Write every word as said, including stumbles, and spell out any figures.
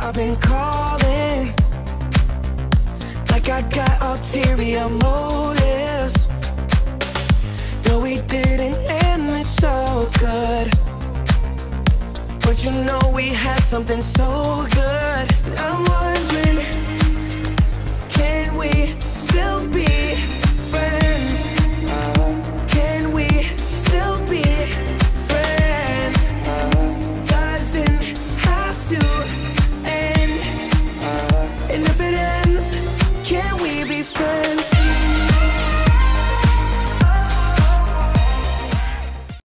I've been calling, like I got ulterior motives. No, we didn't end this so good, but you know we had something so good.